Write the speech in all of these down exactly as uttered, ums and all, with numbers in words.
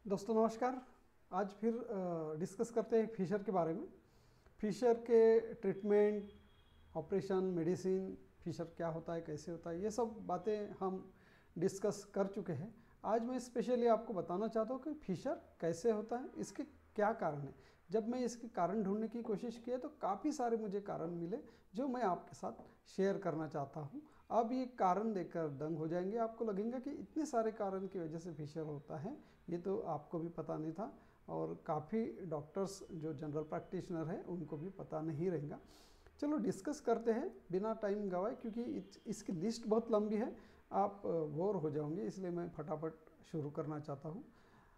दोस्तों नमस्कार। आज फिर डिस्कस करते हैं फिशर के बारे में। फिशर के ट्रीटमेंट, ऑपरेशन, मेडिसिन, फिशर क्या होता है, कैसे होता है, ये सब बातें हम डिस्कस कर चुके हैं। आज मैं स्पेशली आपको बताना चाहता हूँ कि फिशर कैसे होता है, इसके क्या कारण है। जब मैं इसके कारण ढूंढने की कोशिश की तो काफ़ी सारे मुझे कारण मिले जो मैं आपके साथ शेयर करना चाहता हूँ। अब ये कारण देखकर दंग हो जाएंगे, आपको लगेगा कि इतने सारे कारण की वजह से फिशर होता है, ये तो आपको भी पता नहीं था और काफ़ी डॉक्टर्स जो जनरल प्रैक्टिशनर है उनको भी पता नहीं रहेगा। चलो डिस्कस करते हैं बिना टाइम गवाए, क्योंकि इसकी लिस्ट बहुत लंबी है, आप बोर हो जाओगे, इसलिए मैं फटाफट शुरू करना चाहता हूँ।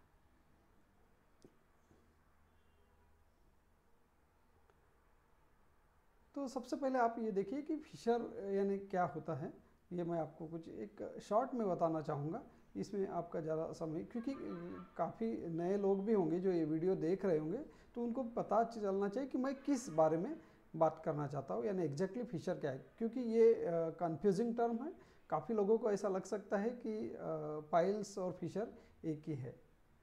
तो सबसे पहले आप ये देखिए कि फिशर यानी क्या होता है। ये मैं आपको कुछ एक शॉर्ट में बताना चाहूँगा, इसमें आपका ज़्यादा समय, क्योंकि काफ़ी नए लोग भी होंगे जो ये वीडियो देख रहे होंगे, तो उनको पता चलना चाहिए कि मैं किस बारे में बात करना चाहता हूँ, यानी एग्जैक्टली फिशर क्या है। क्योंकि ये कंफ्यूजिंग टर्म है, काफ़ी लोगों को ऐसा लग सकता है कि पाइल्स और फिशर एक ही है।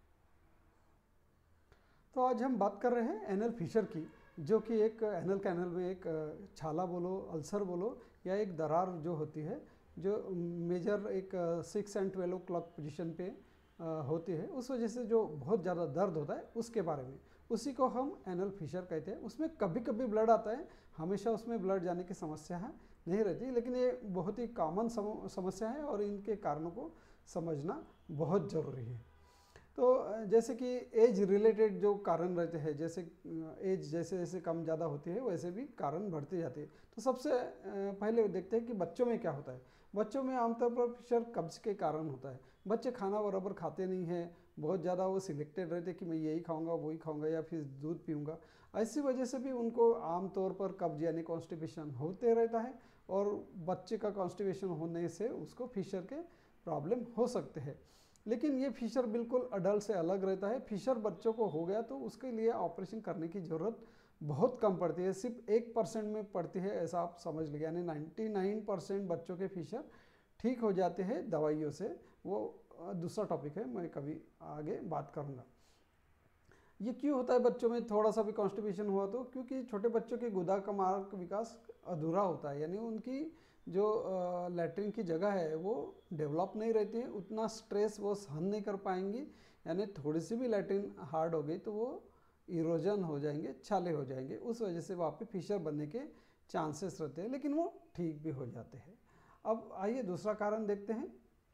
तो आज हम बात कर रहे हैं एनल फिशर की, जो कि एक एनल कैनल में एक छाला बोलो, अल्सर बोलो, या एक दरार जो होती है, जो मेजर एक six and twelve clock position पे होती है, उस वजह से जो बहुत ज़्यादा दर्द होता है उसके बारे में, उसी को हम एनल फिशर कहते हैं। उसमें कभी कभी ब्लड आता है, हमेशा उसमें ब्लड जाने की समस्या है नहीं रहती, लेकिन ये बहुत ही कॉमन समस्या है और इनके कारणों को समझना बहुत ज़रूरी है। तो जैसे कि एज रिलेटेड जो कारण रहते हैं, जैसे एज जैसे जैसे कम ज़्यादा होती है वैसे भी कारण बढ़ती जाती है। तो सबसे पहले देखते हैं कि बच्चों में क्या होता है। बच्चों में आमतौर पर फिशर कब्ज के कारण होता है। बच्चे खाना बराबर खाते नहीं हैं, बहुत ज़्यादा वो सिलेक्टेड रहते कि मैं यही खाऊंगा वही खाऊंगा या फिर दूध पीऊँगा, ऐसी वजह से भी उनको आमतौर पर कब्ज यानी कॉन्स्टिपेशन होते रहता है, और बच्चे का कॉन्स्टिपेशन होने से उसको फिशर के प्रॉब्लम हो सकते हैं। लेकिन ये फिशर बिल्कुल अडल्ट से अलग रहता है। फिशर बच्चों को हो गया तो उसके लिए ऑपरेशन करने की ज़रूरत बहुत कम पड़ती है, सिर्फ एक परसेंट में पड़ती है, ऐसा आप समझ लीजिए। यानी नाइन्टी नाइन परसेंट बच्चों के फिशर ठीक हो जाते हैं दवाइयों से। वो दूसरा टॉपिक है, मैं कभी आगे बात करूँगा। ये क्यों होता है बच्चों में थोड़ा सा भी कॉन्स्टिपेशन हुआ तो? क्योंकि छोटे बच्चों के गुदा का मार्ग विकास अधूरा होता है, यानी उनकी जो लैट्रिन की जगह है वो डेवलप नहीं रहती है, उतना स्ट्रेस वो सहन नहीं कर पाएंगी, यानी थोड़ी सी भी लैट्रिन हार्ड हो गई तो वो इरोजन हो जाएंगे, छाले हो जाएंगे, उस वजह से वहाँ पे फिशर बनने के चांसेस रहते हैं, लेकिन वो ठीक भी हो जाते हैं। अब आइए दूसरा कारण देखते हैं।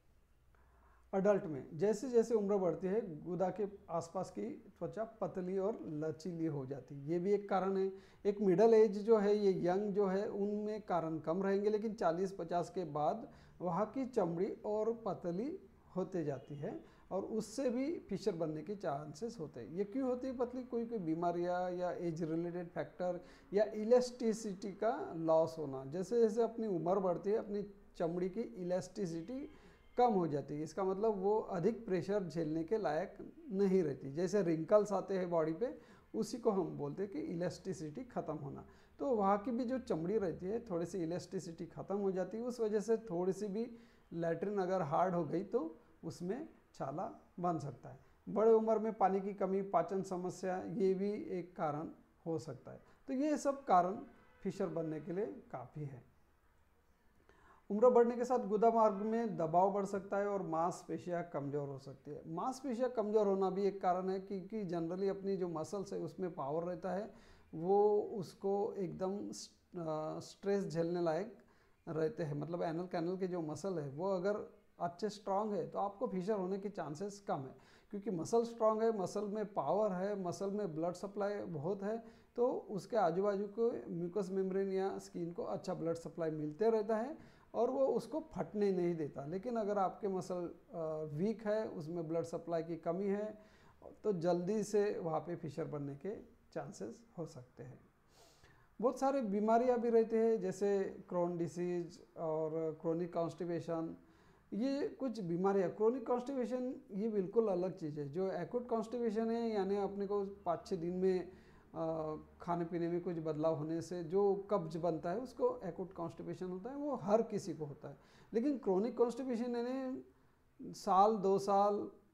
अडल्ट में जैसे जैसे उम्र बढ़ती है, गुदा के आसपास की त्वचा पतली और लचीली हो जाती है, ये भी एक कारण है। एक मिडल एज जो है, ये यंग जो है, उनमें कारण कम रहेंगे, लेकिन चालीस पचास के बाद वहाँ की चमड़ी और पतली होते जाती है, और उससे भी फिशर बनने के चांसेस होते हैं। ये क्यों होती है पतली? कोई कोई बीमारियाँ या एज रिलेटेड फैक्टर या इलास्टिसिटी का लॉस होना। जैसे जैसे अपनी उम्र बढ़ती है, अपनी चमड़ी की इलास्टिसिटी कम हो जाती है, इसका मतलब वो अधिक प्रेशर झेलने के लायक नहीं रहती। जैसे रिंकल्स आते हैं बॉडी पे, उसी को हम बोलते हैं कि इलास्टिसिटी ख़त्म होना। तो वहाँ की भी जो चमड़ी रहती है, थोड़ी सी इलास्टिसिटी ख़त्म हो जाती है, उस वजह से थोड़ी सी भी लैट्रिन अगर हार्ड हो गई तो उसमें छाला बन सकता है। बड़े उम्र में पानी की कमी, पाचन समस्या, ये भी एक कारण हो सकता है। तो ये सब कारण फिशर बनने के लिए काफ़ी है। उम्र बढ़ने के साथ गुदा मार्ग में दबाव बढ़ सकता है और मांसपेशियां कमज़ोर हो सकती है। मांसपेशियां कमज़ोर होना भी एक कारण है, क्योंकि जनरली अपनी जो मसल्स है उसमें पावर रहता है, वो उसको एकदम स्ट्रेस झेलने लायक रहते हैं। मतलब एनल कैनल के जो मसल है वो अगर अच्छे स्ट्रांग है तो आपको फिशर होने के चांसेस कम है, क्योंकि मसल स्ट्रांग है, मसल में पावर है, मसल में ब्लड सप्लाई बहुत है, तो उसके आजू बाजू को म्यूकस मेम्ब्रेन या स्किन को अच्छा ब्लड सप्लाई मिलते रहता है और वो उसको फटने नहीं देता। लेकिन अगर आपके मसल वीक है, उसमें ब्लड सप्लाई की कमी है, तो जल्दी से वहाँ पे फिशर बनने के चांसेस हो सकते हैं। बहुत सारे बीमारियाँ भी रहते हैं, जैसे क्रोन डिसीज और क्रोनिक कॉन्स्टिपेशन। ये कुछ बीमारियाँ, क्रोनिक कॉन्स्टिपेशन ये बिल्कुल अलग चीज़ है। जो एक्यूट कॉन्स्टिपेशन है, यानी अपने को पाँच छः दिन में आ, खाने पीने में कुछ बदलाव होने से जो कब्ज बनता है उसको एक्यूट कॉन्स्टिपेशन होता है, वो हर किसी को होता है। लेकिन क्रोनिक कॉन्स्टिपेशन यानी साल दो साल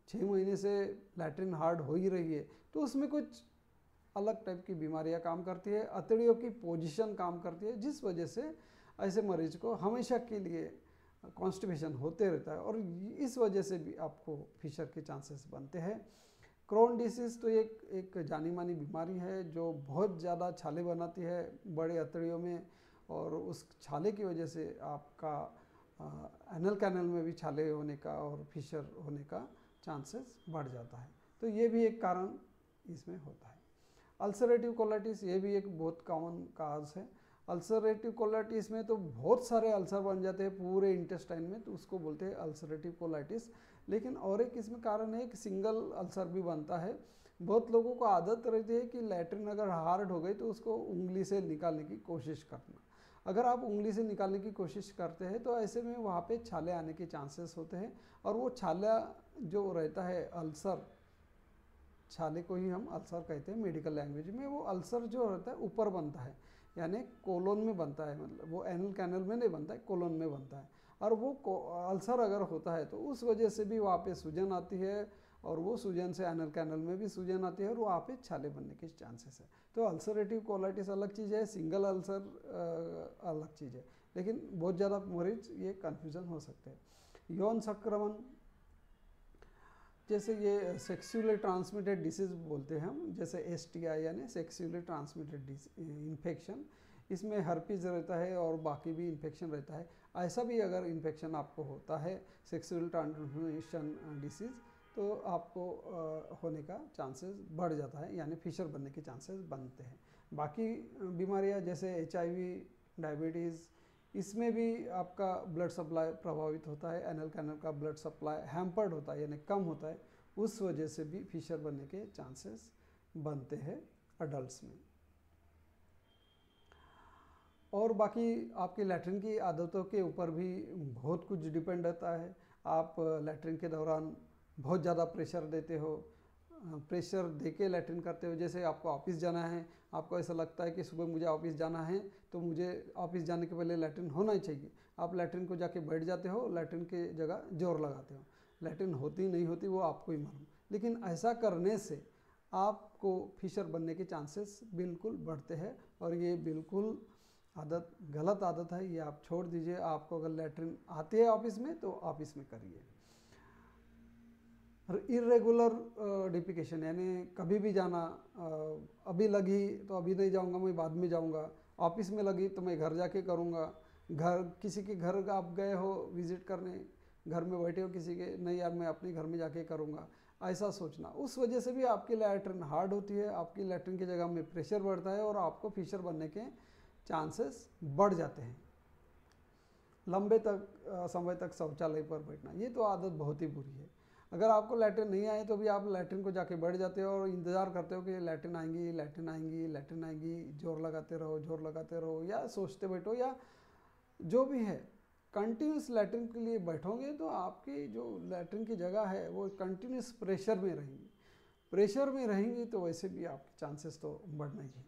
छः महीने से लैट्रिन हार्ड हो ही रही है तो उसमें कुछ अलग टाइप की बीमारियां काम करती है, अतड़ियों की पोजीशन काम करती है, जिस वजह से ऐसे मरीज को हमेशा के लिए कॉन्स्टिपेशन होते रहता है और इस वजह से भी आपको फिशर के चांसेस बनते हैं। क्रोन डिसीज़ तो एक एक जानी मानी बीमारी है जो बहुत ज़्यादा छाले बनाती है बड़े अतड़ियों में और उस छाले की वजह से आपका एनल कैनल में भी छाले होने का और फिशर होने का चांसेस बढ़ जाता है। तो ये भी एक कारण इसमें होता है। अल्सरेटिव कोलाइटिस ये भी एक बहुत कॉमन काज है। अल्सरेटिव कोलाइटिस में तो बहुत सारे अल्सर बन जाते हैं पूरे इंटेस्टाइन में, तो उसको बोलते हैं अल्सरेटिव कोलाइटिस। लेकिन और एक इसमें कारण है कि सिंगल अल्सर भी बनता है। बहुत लोगों को आदत रहती है कि लैट्रिन अगर हार्ड हो गई तो उसको उंगली से निकालने की कोशिश करना। अगर आप उंगली से निकालने की कोशिश करते हैं तो ऐसे में वहाँ पे छाले आने के चांसेस होते हैं और वो छाला जो रहता है अल्सर, छाले को ही हम अल्सर कहते हैं मेडिकल लैंग्वेज में। वो अल्सर जो रहता है ऊपर बनता है यानी कोलोन में बनता है, मतलब वो एनल कैनल में नहीं बनता है, कोलोन में बनता है। और वो अल्सर अगर होता है तो उस वजह से भी वहाँ पे सूजन आती है और वो सूजन से एनल कैनल में भी सूजन आती है और वहाँ पे छाले बनने के चांसेस है। तो अल्सरेटिव कोलाइटिस अलग चीज़ है, सिंगल अल्सर अलग चीज़ है, लेकिन बहुत ज़्यादा मरीज ये कन्फ्यूज़न हो सकते हैं। यौन संक्रमण जैसे ये सेक्सुअली ट्रांसमिटेड डिसीज़ बोलते हैं हम, जैसे एस टी आई यानी सेक्सुअली ट्रांसमिटेड इन्फेक्शन, इसमें हर्पीज रहता है और बाकी भी इन्फेक्शन रहता है। ऐसा भी अगर इन्फेक्शन आपको होता है सेक्सुअल ट्रांसमिशन डिसीज़ तो आपको आ, होने का चांसेस बढ़ जाता है यानी फिशर बनने के चांसेस बनते हैं। बाकी बीमारियां जैसे एच आई वी, डायबिटीज़, इसमें भी आपका ब्लड सप्लाई प्रभावित होता है, एनल कैनल का ब्लड सप्लाई हैम्पर्ड होता है यानी कम होता है, उस वजह से भी फिशर बनने के चांसेस बनते हैं अडल्ट्स में। और बाकी आपकी लैट्रिन की आदतों के ऊपर भी बहुत कुछ डिपेंड रहता है। आप लैट्रिन के दौरान बहुत ज़्यादा प्रेशर देते हो, प्रेशर देके लैट्रिन करते हो, जैसे आपको ऑफिस जाना है, आपको ऐसा लगता है कि सुबह मुझे ऑफिस जाना है तो मुझे ऑफिस जाने के पहले लैट्रिन होना ही चाहिए, आप लैट्रिन को जाके बैठ जाते हो, लैट्रिन के जगह जोर लगाते हो, लैट्रिन होती नहीं होती वो आपको ही मालूम। लेकिन ऐसा करने से आपको फिशर बनने के चांसेस बिल्कुल बढ़ते हैं और ये बिल्कुल आदत गलत आदत है, ये आप छोड़ दीजिए। आपको अगर लैट्रिन आती है ऑफिस में तो ऑफिस में करिए। इरेगुलर डिफिकेशन यानी कभी भी जाना, अभी लगी तो अभी नहीं जाऊंगा, मैं बाद में जाऊंगा, ऑफिस में लगी तो मैं घर जाके करूंगा, घर किसी के घर आप गए हो विजिट करने, घर में बैठे हो किसी के, नहीं यार मैं अपने घर में जाके करूंगा, ऐसा सोचना, उस वजह से भी आपकी लैट्रिन हार्ड होती है, आपकी लैट्रिन की जगह में प्रेशर बढ़ता है और आपको फिशर बनने के चांसेस बढ़ जाते हैं। लंबे तक समय तक शौचालय पर बैठना, ये तो आदत बहुत ही बुरी है। अगर आपको लैट्रिन नहीं आए तो भी आप लैट्रिन को जाके बैठ जाते हो और इंतज़ार करते हो कि लैट्रिन आएंगी लैट्रिन आएंगी लैट्रिन आएंगी, जोर लगाते रहो जोर लगाते रहो या सोचते बैठो या जो भी है, कंटिन्यूस लैट्रिन के लिए बैठोगे तो आपकी जो लैट्रिन की जगह है वो कंटिन्यूस प्रेशर में रहेंगी, प्रेशर में रहेंगी तो वैसे भी आपके चांसेस तो बढ़ना ही है।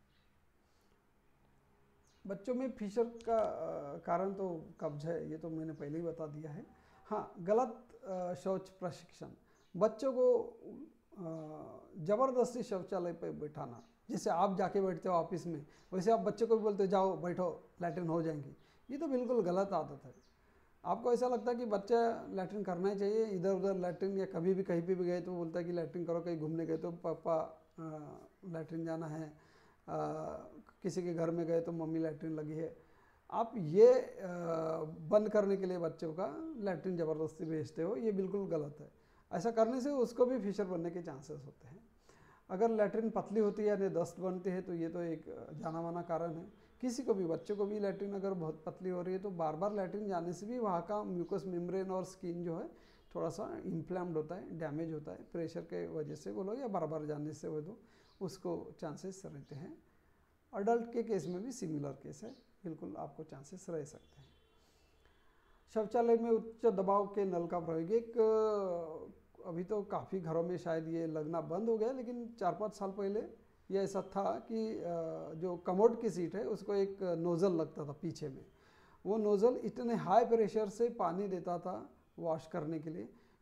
बच्चों में फिशर का कारण तो कब्ज है, ये तो मैंने पहले ही बता दिया है। हाँ, गलत शौच प्रशिक्षण, बच्चों को ज़बरदस्ती शौचालय पर बैठाना, जैसे आप जाके बैठते हो ऑफिस में वैसे आप बच्चों को भी बोलते हो जाओ बैठो लैट्रिन हो जाएंगी, ये तो बिल्कुल गलत आदत है। आपको ऐसा लगता है कि बच्चा लैट्रिन करना ही चाहिए, इधर उधर लैट्रिन, या कभी भी कहीं पे भी गए तो बोलता है कि लैट्रिन करो, कहीं घूमने गए तो पापा लैट्रिन जाना है, आ, किसी के घर में गए तो मम्मी लैट्रिन लगी है। आप ये बंद करने के लिए बच्चों का लैट्रिन ज़बरदस्ती भेजते हो, ये बिल्कुल गलत है। ऐसा करने से उसको भी फिशर बनने के चांसेस होते हैं। अगर लैट्रिन पतली होती है या दस्त बनती है तो ये तो एक जाना माना कारण है। किसी को भी, बच्चों को भी लैट्रिन अगर बहुत पतली हो रही है तो बार बार लैट्रिन जाने से भी वहाँ का म्यूकस मेम्ब्रेन और स्किन जो है थोड़ा सा इन्फ्लेम्ड होता है, डैमेज होता है, प्रेशर के वजह से बोलो या बार बार जाने से बोलो, उसको चांसेस रहते हैं। अडल्ट के केस में भी सिमिलर केस है, बिल्कुल आपको चांसेस रह सकते हैं। शौचालय में उच्च दबाव के नल का प्रयोग, एक अभी तो काफ़ी घरों में शायद ये लगना बंद हो गया, लेकिन चार पाँच साल पहले ये ऐसा था कि जो कमोड की सीट है उसको एक नोज़ल लगता था पीछे में, वो नोज़ल इतने हाई प्रेशर से पानी देता था वॉश करने के लिए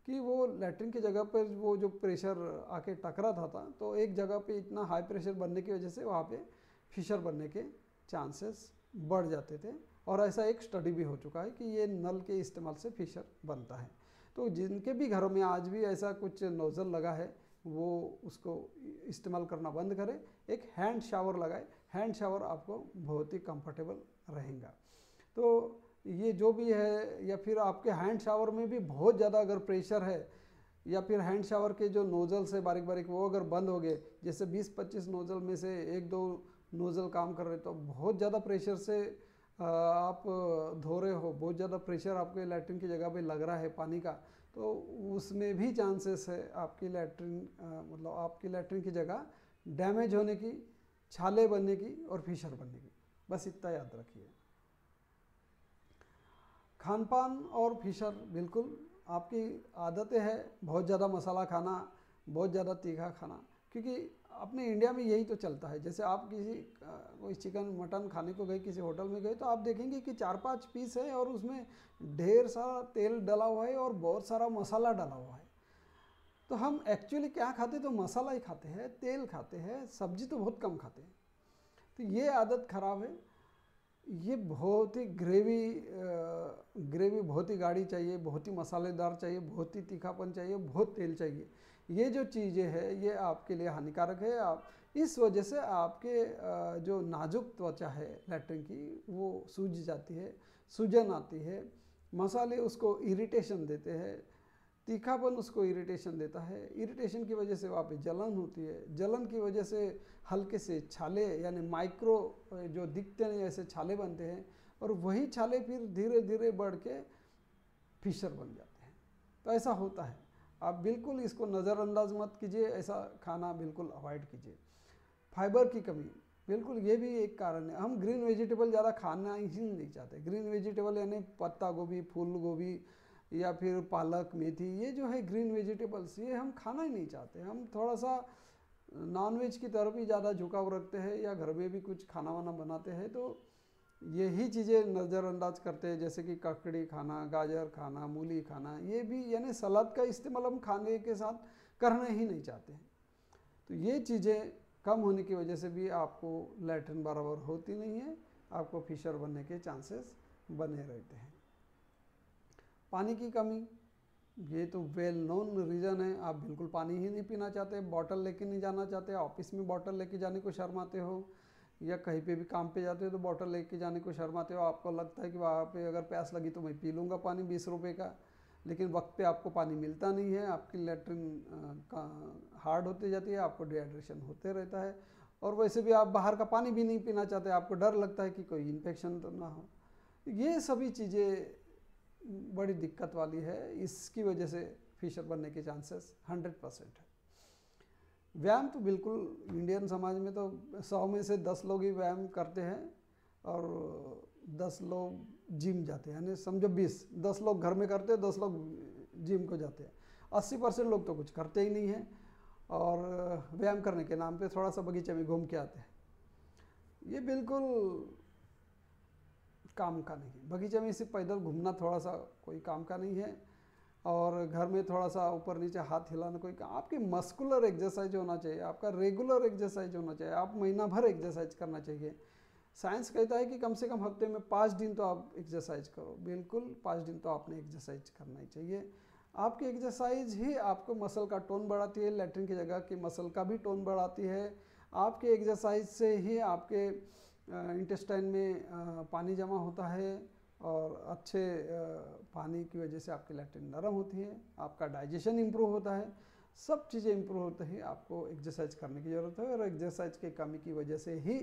कि वो लैट्रिन की जगह पर वो जो प्रेशर आके टकरा था, था तो एक जगह पे इतना हाई प्रेशर बनने की वजह से वहाँ पे फिशर बनने के चांसेस बढ़ जाते थे। और ऐसा एक स्टडी भी हो चुका है कि ये नल के इस्तेमाल से फिशर बनता है। तो जिनके भी घरों में आज भी ऐसा कुछ नोज़ल लगा है वो उसको इस्तेमाल करना बंद करें, एक हैंड शावर लगाए। हैंड शावर आपको बहुत ही कंफर्टेबल रहेगा। तो ये जो भी है, या फिर आपके हैंड शावर में भी बहुत ज़्यादा अगर प्रेशर है, या फिर हैंड शावर के जो नोज़ल्स है बारीक बारीक वो अगर बंद हो गए, जैसे बीस पच्चीस नोज़ल में से एक दो नोज़ल काम कर रहे तो बहुत ज़्यादा प्रेशर से आप धो रहे हो, बहुत ज़्यादा प्रेशर आपके लैट्रिन की जगह पे लग रहा है पानी का, तो उसमें भी चांसेस है आपकी लैट्रिन मतलब आपकी लैट्रिन की जगह डैमेज होने की, छाले बनने की और फिशर बनने की। बस इतना याद रखिए। खान पान और फिशर, बिल्कुल आपकी आदतें हैं बहुत ज़्यादा मसाला खाना, बहुत ज़्यादा तीखा खाना, क्योंकि अपने इंडिया में यही तो चलता है। जैसे आप किसी कोई चिकन मटन खाने को गए, किसी होटल में गए, तो आप देखेंगे कि चार पांच पीस है और उसमें ढेर सारा तेल डला हुआ है और बहुत सारा मसाला डाला हुआ है। तो हम एक्चुअली क्या खाते, तो मसाला ही खाते हैं, तेल खाते हैं, सब्जी तो बहुत कम खाते हैं। तो ये आदत ख़राब है। ये बहुत ही ग्रेवी ग्रेवी बहुत ही गाढ़ी चाहिए, बहुत ही मसालेदार चाहिए, बहुत ही तीखापन चाहिए, बहुत तेल चाहिए। ये जो चीज़ें हैं ये आपके लिए हानिकारक है। आप इस वजह से आपके जो नाजुक त्वचा है लैट्रिन की वो सूज जाती है, सूजन आती है। मसाले उसको इरिटेशन देते हैं, तीखापन उसको इरिटेशन देता है। इरिटेशन की वजह से वहाँ पे जलन होती है, जलन की वजह से हल्के से छाले यानी माइक्रो जो दिखते नहीं ऐसे छाले बनते हैं, और वही छाले फिर धीरे धीरे बढ़ के फिशर बन जाते हैं। तो ऐसा होता है। आप बिल्कुल इसको नज़रअंदाज मत कीजिए, ऐसा खाना बिल्कुल अवॉइड कीजिए। फाइबर की कमी, बिल्कुल ये भी एक कारण है। हम ग्रीन वेजिटेबल ज़्यादा खाना ही नहीं चाहते। ग्रीन वेजिटेबल यानी पत्ता गोभी, फूल गोभी या फिर पालक, मेथी, ये जो है ग्रीन वेजिटेबल्स, ये हम खाना ही नहीं चाहते। हम थोड़ा सा नॉनवेज की तरफ ही ज़्यादा झुकाव रखते हैं, या घर में भी कुछ खाना वाना बनाते हैं तो यही चीज़ें नज़रअंदाज करते हैं, जैसे कि ककड़ी खाना, गाजर खाना, मूली खाना, ये भी यानी सलाद का इस्तेमाल हम खाने के साथ करना ही नहीं चाहते हैं। तो ये चीज़ें कम होने की वजह से भी आपको लैट्रिन बराबर होती नहीं है, आपको फिशर बनने के चांसेस बने रहते हैं। पानी की कमी, ये तो वेल नोन रीज़न है। आप बिल्कुल पानी ही नहीं पीना चाहते, बॉटल लेके नहीं जाना चाहते, ऑफिस में बॉटल लेके जाने को शर्माते हो, या कहीं पे भी काम पे जाते हो तो बॉटल लेके जाने को शर्माते हो। आपको लगता है कि वहाँ पे अगर प्यास लगी तो मैं पी लूँगा पानी बीस रुपए का, लेकिन वक्त पे आपको पानी मिलता नहीं है। आपकी लैट्रिन का हार्ड होती जाती है, आपको डिहाइड्रेशन होते रहता है, और वैसे भी आप बाहर का पानी भी नहीं पीना चाहते, आपको डर लगता है कि कोई इन्फेक्शन तो ना हो। ये सभी चीज़ें बड़ी दिक्कत वाली है। इसकी वजह से फिशर बनने के चांसेस हंड्रेड परसेंट है। व्यायाम तो बिल्कुल इंडियन समाज में तो सौ में से दस लोग ही व्यायाम करते हैं, और दस लोग जिम जाते हैं, यानी समझो बीस, दस लोग घर में करते हैं, दस लोग जिम को जाते हैं। अस्सी परसेंट लोग तो कुछ करते ही नहीं हैं, और व्यायाम करने के नाम पे थोड़ा सा बगीचे में घूम के आते हैं। ये बिल्कुल काम का नहीं है। बगीचे में सिर्फ पैदल घूमना थोड़ा सा कोई काम का नहीं है, और घर में थोड़ा सा ऊपर नीचे हाथ हिलाना कोई काम। आपकी मस्कुलर एक्सरसाइज होना चाहिए, आपका रेगुलर एक्सरसाइज होना चाहिए, आप महीना भर एक्सरसाइज करना चाहिए। साइंस कहता है कि कम से कम हफ्ते में पाँच दिन तो आप एक्सरसाइज करो, बिल्कुल पाँच दिन तो आपने एक्सरसाइज करना ही चाहिए। आपकी एक्सरसाइज ही आपको मसल का टोन बढ़ाती है, लैट्रिन की जगह की मसल का भी टोन बढ़ाती है। आपके एक्सरसाइज से ही आपके इंटेस्टाइन में पानी जमा होता है, और अच्छे पानी की वजह से आपकी लैट्रिन नरम होती है, आपका डाइजेशन इम्प्रूव होता है, सब चीज़ें इम्प्रूव होते ही आपको एक्सरसाइज करने की ज़रूरत है। और एक्सरसाइज की कमी की वजह से ही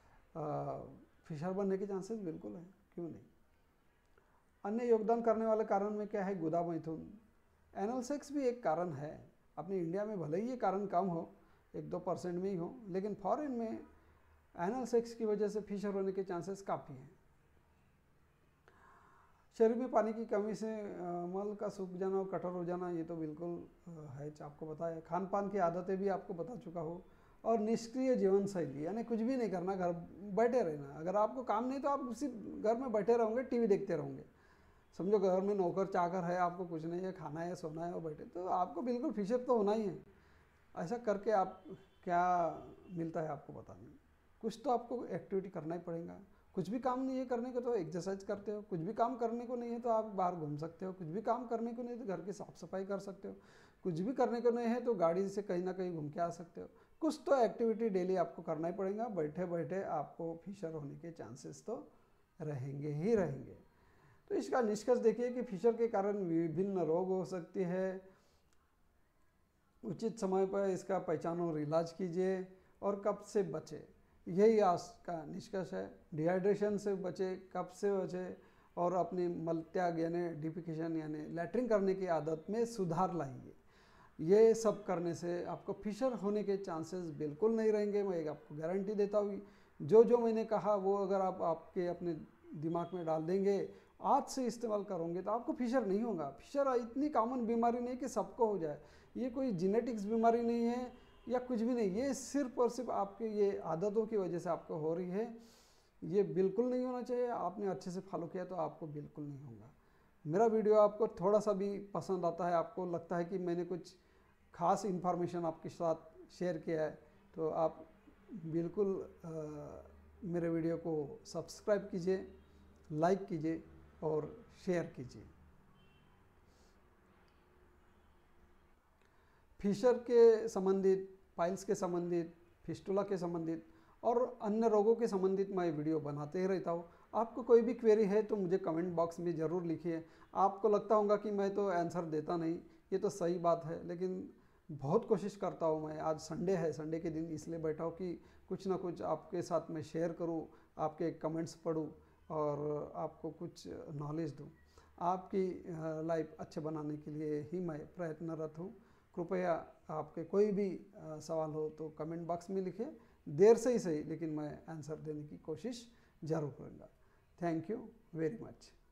फिशर बनने के चांसेस बिल्कुल हैं, क्यों नहीं। अन्य योगदान करने वाले कारण में क्या है, गुदा मैथुन, एनल सेक्स भी एक कारण है। अपने इंडिया में भले ही ये कारण कम हो, एक दो परसेंट में ही हो, लेकिन फॉरेन में एनल सेक्स की वजह से फिशर होने के चांसेस काफ़ी हैं। शरीर में पानी की कमी से मल का सूख जाना और कठोर हो जाना, ये तो बिल्कुल है, आपको पता है। खान पान की आदतें भी आपको बता चुका हो, और निष्क्रिय जीवन शैली यानी कुछ भी नहीं करना, घर बैठे रहना। अगर आपको काम नहीं तो आप उसी घर में बैठे रहोगे, टीवी देखते रहोगे, समझो घर में नौकर चाकर है, आपको कुछ नहीं है, खाना है, सोना है और बैठे, तो आपको बिल्कुल फिशर तो होना ही है। ऐसा करके आप क्या मिलता है आपको पता नहीं। कुछ तो आपको एक्टिविटी करना ही पड़ेगा। कुछ भी काम नहीं है करने को तो एक्सरसाइज करते हो, कुछ भी काम करने को नहीं है तो आप बाहर घूम सकते हो, कुछ भी काम करने को नहीं तो घर की साफ सफाई कर सकते हो, कुछ भी करने को नहीं है तो गाड़ी से कहीं ना कहीं घूम के आ सकते हो। कुछ तो एक्टिविटी डेली आपको करना ही पड़ेगा। बैठे बैठे आपको फिशर होने के चांसेस तो रहेंगे ही रहेंगे। तो इसका निष्कर्ष देखिए कि फिशर के कारण विभिन्न रोग हो सकते हैं। उचित समय पर इसका पहचान और इलाज कीजिए और कब से बचे, यही आज का निष्कर्ष है। डिहाइड्रेशन से बचे, कब से बचे, और अपनी मल त्याग यानी डिफिकेशन यानी लैट्रिन करने की आदत में सुधार लाइए। ये सब करने से आपको फिशर होने के चांसेस बिल्कुल नहीं रहेंगे, मैं एक आपको गारंटी देता हूँ। जो जो मैंने कहा वो अगर आप आपके अपने दिमाग में डाल देंगे, आज से इस्तेमाल करोगे तो आपको फिशर नहीं होगा। फिशर इतनी कॉमन बीमारी नहीं कि सबको हो जाए, ये कोई जेनेटिक्स बीमारी नहीं है या कुछ भी नहीं, ये सिर्फ और सिर्फ आपके ये आदतों की वजह से आपको हो रही है। ये बिल्कुल नहीं होना चाहिए। आपने अच्छे से फॉलो किया तो आपको बिल्कुल नहीं होगा। मेरा वीडियो आपको थोड़ा सा भी पसंद आता है, आपको लगता है कि मैंने कुछ खास इन्फॉर्मेशन आपके साथ शेयर किया है, तो आप बिल्कुल आ, मेरे वीडियो को सब्सक्राइब कीजिए, लाइक कीजिए और शेयर कीजिए। फिशर के संबंधित, पाइल्स के संबंधित, फिस्टुला के संबंधित और अन्य रोगों के संबंधित मैं वीडियो बनाते ही रहता हूँ। आपको कोई भी क्वेरी है तो मुझे कमेंट बॉक्स में ज़रूर लिखिए। आपको लगता होगा कि मैं तो आंसर देता नहीं, ये तो सही बात है, लेकिन बहुत कोशिश करता हूँ मैं। आज संडे है, संडे के दिन इसलिए बैठा हूँ कि कुछ ना कुछ आपके साथ मैं शेयर करूँ, आपके कमेंट्स पढूं और आपको कुछ नॉलेज दूँ। आपकी लाइफ अच्छे बनाने के लिए ही मैं प्रयत्नरत हूँ। कृपया आपके कोई भी सवाल हो तो कमेंट बॉक्स में लिखें, देर से ही सही लेकिन मैं आंसर देने की कोशिश ज़रूर करूँगा। Thank you very much.